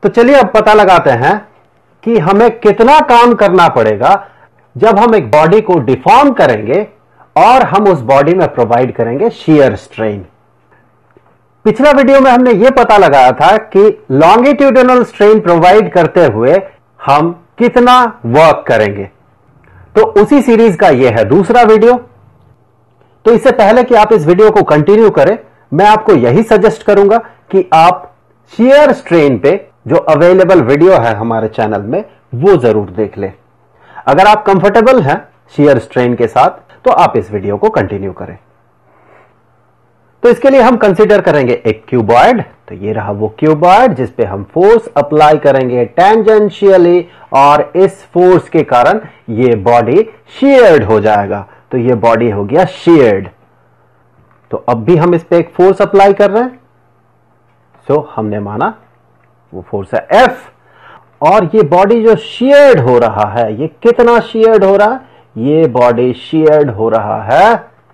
तो चलिए अब पता लगाते हैं कि हमें कितना काम करना पड़ेगा जब हम एक बॉडी को डिफॉर्म करेंगे और हम उस बॉडी में प्रोवाइड करेंगे शियर स्ट्रेन। पिछला वीडियो में हमने यह पता लगाया था कि लॉन्गिट्यूडिनल स्ट्रेन प्रोवाइड करते हुए हम कितना वर्क करेंगे। तो उसी सीरीज का यह है दूसरा वीडियो। तो इससे पहले कि आप इस वीडियो को कंटिन्यू करें, मैं आपको यही सजेस्ट करूंगा कि आप शियर स्ट्रेन पे जो अवेलेबल वीडियो है हमारे चैनल में वो जरूर देख लें। अगर आप कंफर्टेबल हैं शियर स्ट्रेन के साथ तो आप इस वीडियो को कंटिन्यू करें। तो इसके लिए हम कंसीडर करेंगे एक क्यूबॉइड। तो ये रहा वो क्यूबॉइड जिस पे हम फोर्स अप्लाई करेंगे टेंजेंशियली और इस फोर्स के कारण ये बॉडी शीयर्ड हो जाएगा। तो ये बॉडी हो गया शीयर्ड। तो अब भी हम इस पे एक फोर्स अप्लाई कर रहे हैं। सो हमने माना वो फोर्स है F और ये बॉडी जो शीयर्ड हो रहा है, ये कितना शीयर्ड हो रहा है? ये बॉडी शीयर्ड हो रहा है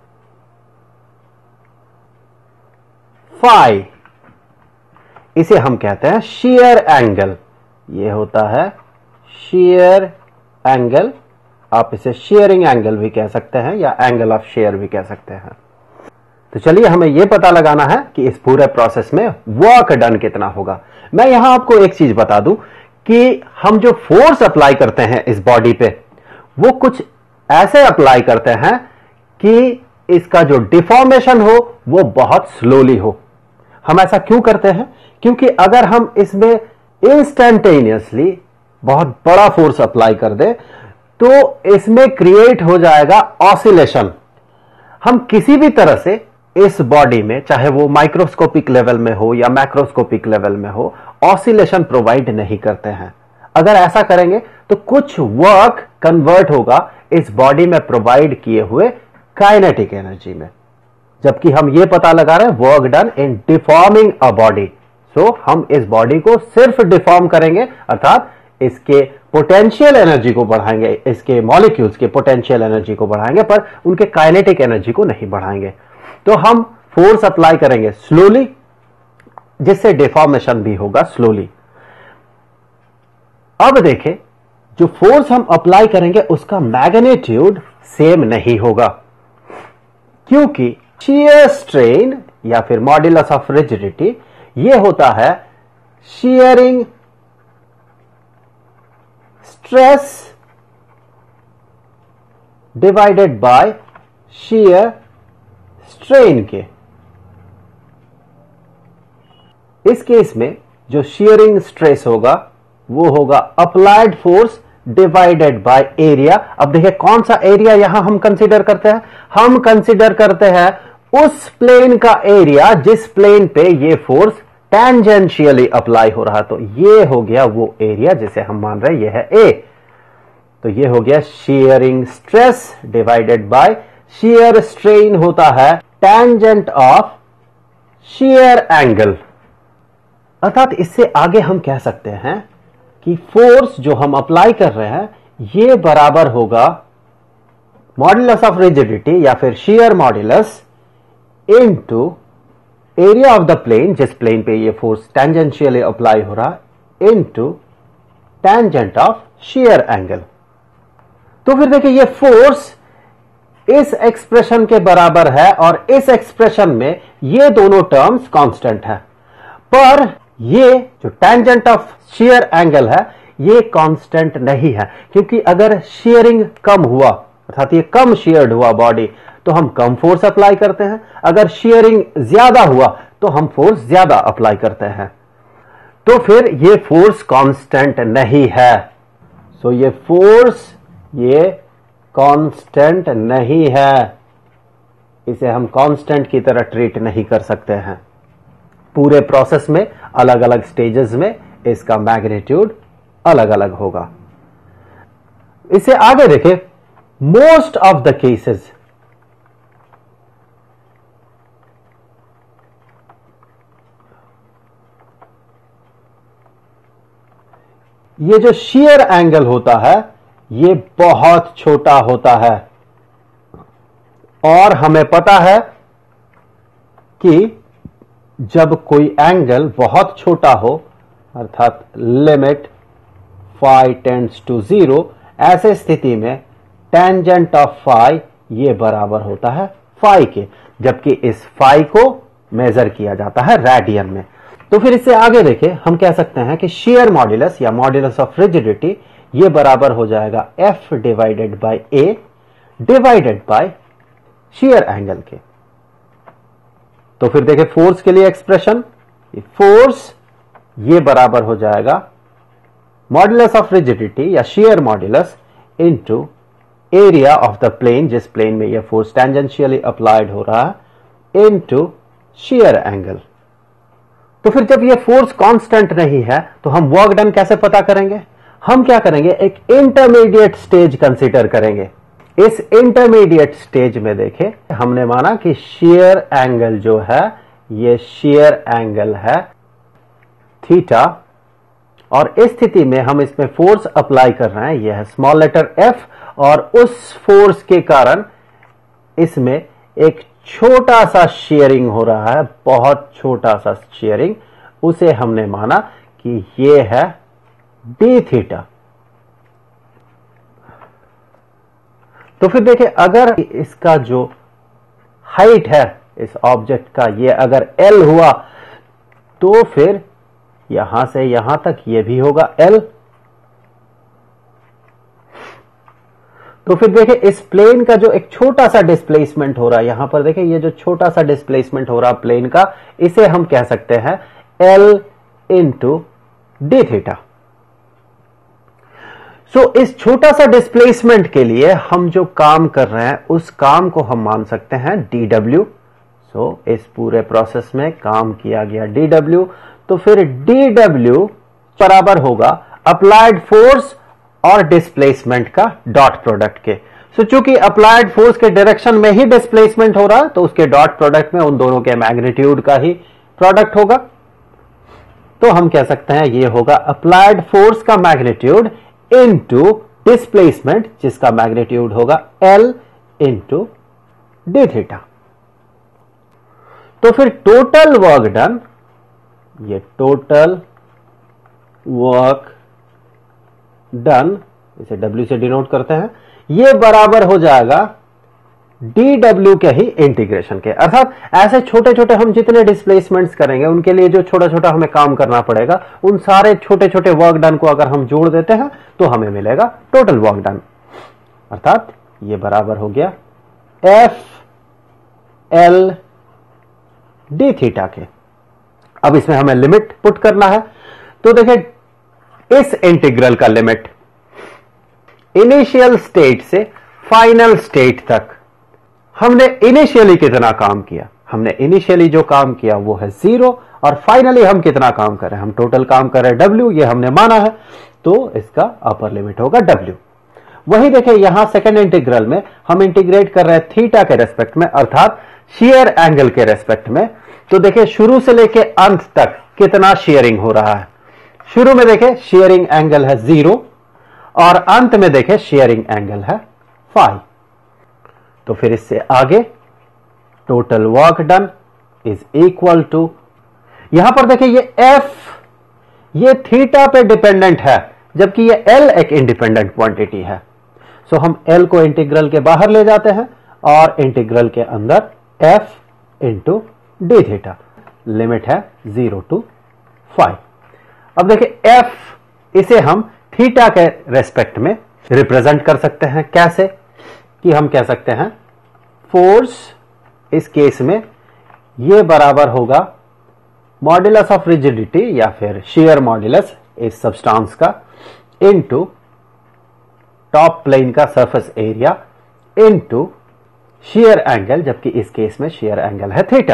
फाई। इसे हम कहते हैं शीयर एंगल। ये होता है शीयर एंगल। आप इसे शीयरिंग एंगल भी कह सकते हैं या एंगल ऑफ शेयर भी कह सकते हैं। तो चलिए हमें यह पता लगाना है कि इस पूरे प्रोसेस में वर्क डन कितना होगा। मैं यहां आपको एक चीज बता दूं कि हम जो फोर्स अप्लाई करते हैं इस बॉडी पे वो कुछ ऐसे अप्लाई करते हैं कि इसका जो डिफॉर्मेशन हो वो बहुत स्लोली हो। हम ऐसा क्यों करते हैं? क्योंकि अगर हम इसमें इंस्टेंटेनियसली बहुत बड़ा फोर्स अप्लाई कर दें तो इसमें क्रिएट हो जाएगा ऑसिलेशन। हम किसी भी तरह से इस बॉडी में, चाहे वो माइक्रोस्कोपिक लेवल में हो या मैक्रोस्कोपिक लेवल में हो, ऑसिलेशन प्रोवाइड नहीं करते हैं। अगर ऐसा करेंगे तो कुछ वर्क कन्वर्ट होगा इस बॉडी में प्रोवाइड किए हुए काइनेटिक एनर्जी में, जबकि हम यह पता लगा रहे हैं work done in deforming a body. So हम इस बॉडी को सिर्फ डिफॉर्म करेंगे, अर्थात इसके पोटेंशियल एनर्जी को बढ़ाएंगे, इसके मॉलिक्यूल्स के पोटेंशियल एनर्जी को बढ़ाएंगे, पर उनके काइनेटिक एनर्जी को नहीं बढ़ाएंगे। तो हम फोर्स अप्लाई करेंगे स्लोली, जिससे डिफॉर्मेशन भी होगा स्लोली। अब देखें, जो फोर्स हम अप्लाई करेंगे उसका मैग्नीट्यूड सेम नहीं होगा, क्योंकि शियर स्ट्रेन या फिर मॉड्यूलस ऑफ रिजिडिटी यह होता है shearing stress divided by shear strain के। इस केस में जो शियरिंग स्ट्रेस होगा वो होगा applied force divided by area. अब देखिए कौन सा एरिया यहां हम कंसीडर करते हैं? हम कंसीडर करते हैं उस प्लेन का एरिया जिस प्लेन पे ये फोर्स टेंजेंशियली अप्लाई हो रहा। तो ये हो गया वो एरिया जिसे हम मान रहे हैं ये है A। तो ये हो गया shearing stress divided by shear strain होता है टेंजेंट ऑफ शियर एंगल। अर्थात इससे आगे हम कह सकते हैं कि फोर्स जो हम अप्लाई कर रहे हैं ये बराबर होगा मॉड्यूलस ऑफ रिजिडिटी या फिर shear modulus into area of the plane, जिस प्लेन पे ये फोर्स टेंजेंशियली अप्लाई हो रहा, into tangent of shear angle. तो फिर देखिए ये फोर्स इस एक्सप्रेशन के बराबर है और इस एक्सप्रेशन में ये दोनों टर्म्स कांस्टेंट है, पर ये जो टेंजेंट ऑफ शियर एंगल है ये कांस्टेंट नहीं है, क्योंकि अगर शियरिंग कम हुआ, अर्थात ये कम शियर्ड हुआ बॉडी, तो हम कम फोर्स अप्लाई करते हैं। अगर शियरिंग ज्यादा हुआ तो हम फोर्स ज्यादा अप्लाई करते हैं। तो फिर ये फोर्स कांस्टेंट नहीं है। सो ये फोर्स ये कांस्टेंट नहीं है, इसे हम कांस्टेंट की तरह ट्रीट नहीं कर सकते हैं। पूरे प्रोसेस में अलग अलग स्टेजेस में इसका मैग्नीट्यूड अलग अलग होगा। इसे आगे देखें, मोस्ट ऑफ द केसेस ये जो शियर एंगल होता है ये बहुत छोटा होता है, और हमें पता है कि जब कोई एंगल बहुत छोटा हो अर्थात लिमिट फाई टेंड्स टू 0, ऐसे स्थिति में टेंजेंट ऑफ फाई ये बराबर होता है फाई के, जबकि इस फाई को मेजर किया जाता है रेडियन में। तो फिर इससे आगे देखें, हम कह सकते हैं कि शेयर मॉड्यूलस या मॉड्यूलस ऑफ रिजिडिटी ये बराबर हो जाएगा F divided by A divided by shear angle के। तो फिर देखें फोर्स के लिए एक्सप्रेशन, फोर्स ये बराबर हो जाएगा मॉड्यूलस ऑफ रिजिडिटी या shear modulus into area of the plane, जिस प्लेन में यह फोर्स टेंजेंशियली अप्लाइड हो रहा है, इनटू शेयर एंगल। तो फिर जब यह फोर्स कांस्टेंट नहीं है तो हम वर्क डन कैसे पता करेंगे? हम क्या करेंगे, एक इंटरमीडिएट स्टेज कंसीडर करेंगे। इस इंटरमीडिएट स्टेज में देखें, हमने माना कि शेयर एंगल जो है ये शेयर एंगल है थीटा, और इस स्थिति में हम इसमें फोर्स अप्लाई कर रहे हैं, यह है स्मॉल लेटर f, और उस फोर्स के कारण इसमें एक छोटा सा शेयरिंग हो रहा है, बहुत छोटा सा शेयरिंग, उसे हमने माना कि ये है डी थीटा। तो फिर देखिए, अगर इसका जो हाइट है इस ऑब्जेक्ट का ये अगर L हुआ तो फिर यहां से यहां तक ये भी होगा L। तो फिर देखिए इस प्लेन का जो एक छोटा सा डिस्प्लेसमेंट हो रहा है, यहां पर देखिए ये जो छोटा सा डिस्प्लेसमेंट हो रहा प्लेन का, इसे हम कह सकते हैं L into D theta. So इस छोटा सा डिस्प्लेसमेंट के लिए हम जो काम कर रहे हैं उस काम को हम मान सकते हैं dw। सो इस पूरे प्रोसेस में काम किया गया dw, तो फिर dw बराबर होगा अप्लाइड फोर्स और डिस्प्लेसमेंट का डॉट प्रोडक्ट के। सो चूंकि अप्लाइड फोर्स के डायरेक्शन में ही डिस्प्लेसमेंट हो रहा है तो उसके डॉट प्रोडक्ट में उन दोनों के मैग्नीट्यूड का ही प्रोडक्ट होगा। तो हम कह सकते हैं ये होगा अप्लाइड फोर्स का मैग्नीट्यूड इनटू डिस्प्लेसमेंट, जिसका मैग्नीट्यूड होगा L इंटू डी थीटा। तो फिर टोटल वर्क डन, ये टोटल वर्क डन, इसे W से डिनोट करते हैं, ये बराबर हो जाएगा dw के ही इंटीग्रेशन के। अर्थात ऐसे छोटे छोटे हम जितने डिस्प्लेसमेंट्स करेंगे उनके लिए जो छोटा छोटा हमें काम करना पड़ेगा, उन सारे छोटे छोटे वर्क डन को अगर हम जोड़ देते हैं तो हमें मिलेगा टोटल वर्क डन। अर्थात ये बराबर हो गया F L डी थीटा के। अब इसमें हमें लिमिट पुट करना है, तो देखिए इस इंटीग्रल का लिमिट इनिशियल स्टेट से फाइनल स्टेट तक हमने इनिशियली कितना काम किया, हमने इनिशियली जो काम किया वो है 0, और फाइनली हम कितना काम कर रहे हैं, हम टोटल काम कर रहे हैं W, ये हमने माना है, तो इसका अपर लिमिट होगा W। वही देखिए यहां सेकेंड इंटीग्रल में हम इंटीग्रेट कर रहे हैं थीटा के रेस्पेक्ट में, अर्थात शेयर एंगल के रेस्पेक्ट में। तो देखिए शुरू से लेके अंत तक कितना शेयरिंग हो रहा है। शुरू में देखें शेयरिंग एंगल है 0 और अंत में देखें शेयरिंग एंगल है फाई। तो फिर इससे आगे total work done is equal to, यहां पर देखिए ये F ये थीटा पे डिपेंडेंट है जबकि ये L एक इंडिपेंडेंट क्वांटिटी है। सो हम L को इंटीग्रल के बाहर ले जाते हैं और इंटीग्रल के अंदर F into D theta, limit है 0 टू 5। अब देखिए F, इसे हम थीटा के रेस्पेक्ट में रिप्रेजेंट कर सकते हैं। कैसे कि हम कह सकते हैं फोर्स इस केस में ये बराबर होगा मॉड्यूलस ऑफ रिजिडिटी या फिर शेयर मॉड्यूलस इस सब्सटेंस का इनटू टॉप प्लेन का surface area into shear angle, जबकि इस केस में शेयर एंगल है थीटा।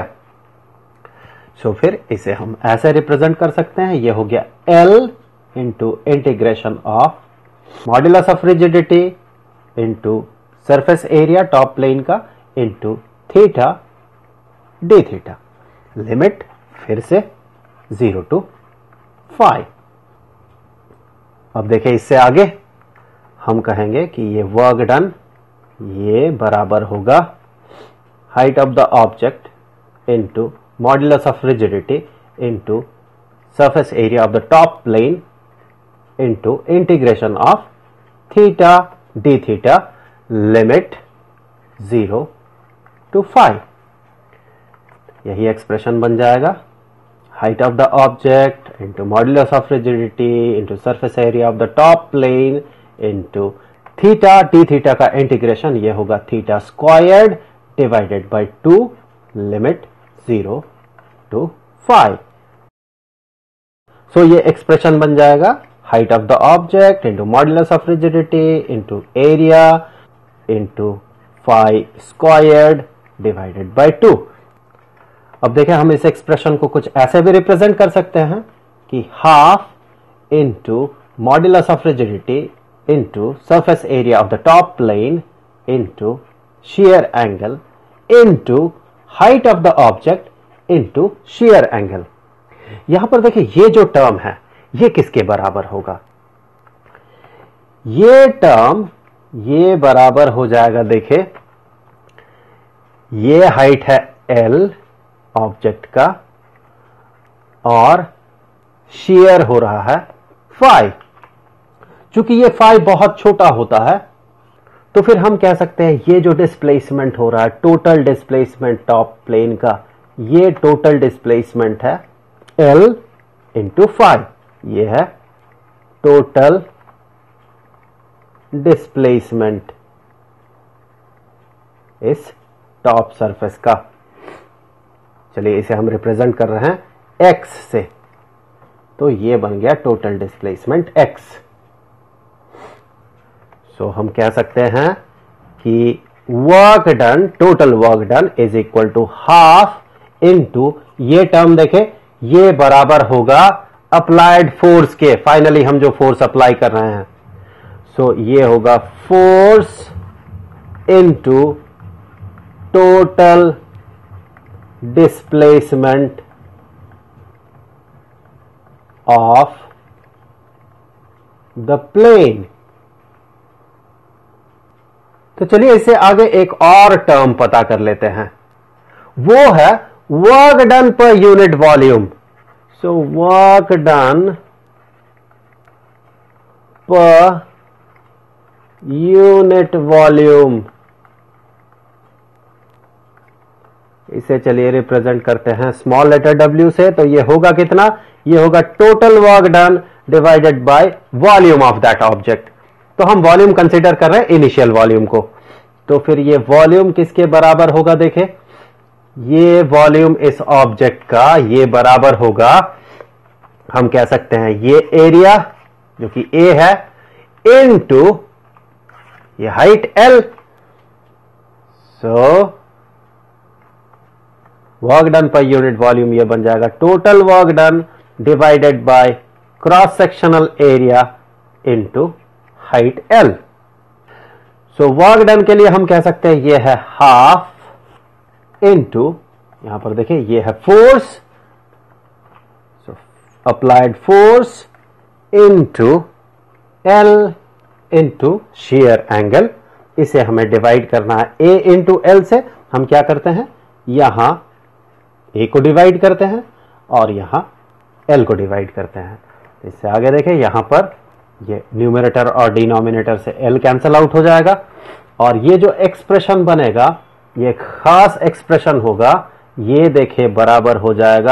सो फिर इसे हम ऐसे रिप्रेजेंट कर सकते हैं, ये हो गया L into integration of modulus of rigidity into surface area top plane का into theta D theta, limit फिर से 0 टू 5। अब देखिए इससे आगे हम कहेंगे कि ये वर्क डन ये बराबर होगा height of the object into modulus of rigidity into surface area of the top plane into integration of theta d theta limit 0 to 5. यही एक्सप्रेशन बन जाएगा height of the object into modulus of rigidity into surface area of the top plane into theta D theta का integration ये होगा theta squared divided by 2 limit 0 to 5. So ये expression बन जाएगा height of the object into modulus of rigidity into area into 5 squared divided by 2. अब देखें हम इस एक्सप्रेशन को कुछ ऐसे भी रिप्रेजेंट कर सकते हैं कि half into modulus of rigidity into surface area of the top plane into shear angle into height of the object into shear angle. यहां पर देखिए ये जो टर्म है ये किसके बराबर होगा? ये टर्म ये बराबर हो जाएगा, देखे ये हाइट है L ऑब्जेक्ट का और shear हो रहा है 5. चूंकि ये 5 बहुत छोटा होता है तो फिर हम कह सकते हैं ये जो डिस्प्लेसमेंट हो रहा है टोटल डिस्प्लेसमेंट टॉप प्लेन का, ये टोटल डिस्प्लेसमेंट है L इंटू 5. ये है टोटल डिस्प्लेसमेंट इस टॉप सरफेस का. चलिए इसे हम रिप्रेजेंट कर रहे हैं x से, तो ये बन गया टोटल डिस्प्लेसमेंट x. सो हम कह सकते हैं कि work done, total work done is equal to half into ये टर्म देखें ये बराबर होगा अप्लाइड फोर्स के. फाइनली हम जो फोर्स अप्लाई कर रहे हैं सो ये होगा force into total displacement of the plane. तो चलिए इससे आगे एक और टर्म पता कर लेते हैं, वो है work done per unit volume. So work done per unit volume, इसे चलिए रिप्रेजेंट करते हैं स्मॉल लेटर w से. तो ये होगा कितना? ये होगा total work done divided by volume of that object. तो हम वॉल्यूम कंसीडर कर रहे हैं इनिशियल वॉल्यूम को, तो फिर ये वॉल्यूम किसके बराबर होगा? देखें ये वॉल्यूम इस ऑब्जेक्ट का ये बराबर होगा, हम कह सकते हैं ये एरिया जो कि A है इनटू ये height L. So work done per unit volume ये बन जाएगा total work done divided by cross sectional area into height L. So work done के लिए हम कह सकते हैं ये है हाफ इनटू, यहां पर देखिए ये है force, so applied force into L into shear angle. इसे हमें डिवाइड करना है A इंटू L से. हम क्या करते हैं यहां A को डिवाइड करते हैं और यहां L को डिवाइड करते हैं. इससे आगे देखें यहां पर ये न्यूमरेटर और डिनोमिनेटर से L कैंसल आउट हो जाएगा और ये जो एक्सप्रेशन बनेगा ये खास एक्सप्रेशन होगा, ये देखिए बराबर हो जाएगा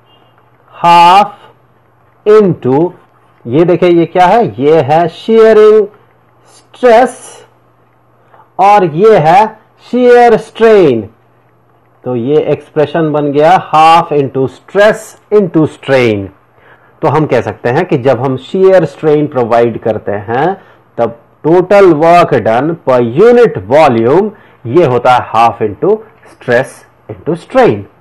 हाफ इनटू ये देखिए ये क्या है? ये है shearing स्ट्रेस और ये है shear strain. तो ये एक्सप्रेशन बन गया half into stress into strain. तो हम कह सकते हैं कि जब हम shear strain प्रोवाइड करते हैं तब total work done per unit volume ये होता है half into stress into strain.